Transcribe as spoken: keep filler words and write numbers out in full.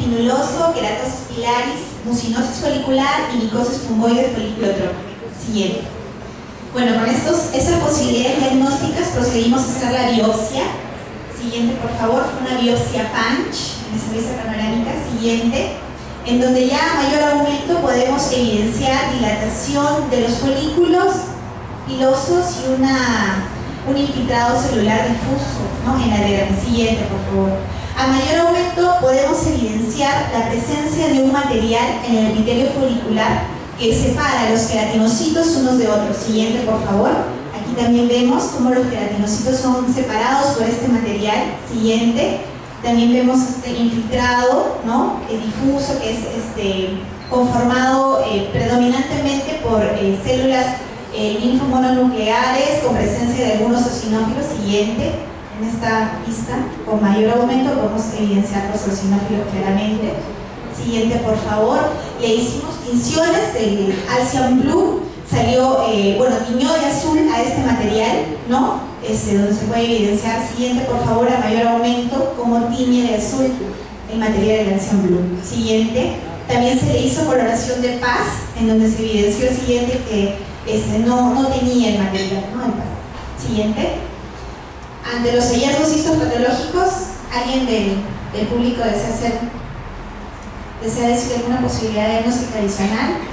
espinuloso, queratosis pilaris, mucinosis folicular y micosis fungoide foliculotrópica. Siguiente. Bueno, con estos, estas posibilidades diagnósticas procedimos a hacer la biopsia. Siguiente, por favor, fue una biopsia punch en esta vista panorámica. Siguiente, en donde ya a mayor aumento podemos evidenciar dilatación de los folículos pilosos y una, un infiltrado celular difuso, ¿no?, en la diagrama. Siguiente, por favor. A mayor aumento podemos evidenciar la presencia de un material en el epitelio folicular que separa los queratinocitos unos de otros. Siguiente, por favor. Aquí también vemos cómo los queratinocitos son separados por este material. Siguiente. También vemos este infiltrado, ¿no?, eh, difuso, que es este, conformado eh, predominantemente por eh, células eh, linfomononucleares con presencia de algunos eosinófilos. Siguiente. En esta vista, con mayor aumento, podemos evidenciar los eosinófilos claramente. Siguiente, por favor. Le hicimos tinciones, el Alcium Blue salió, eh, bueno, tiñó de azul a este material, ¿no? Este, donde se puede evidenciar. Siguiente, por favor, a mayor aumento, cómo tiñe de azul el material del Alcium Blue. Siguiente. También se le hizo coloración de paz, en donde se evidenció el siguiente que este, no, no tenía el material, ¿no?, el paz. Siguiente. Ante los hallazgos histopatológicos, ¿alguien del, del público desea, hacer, desea decir alguna posibilidad diagnóstica adicional?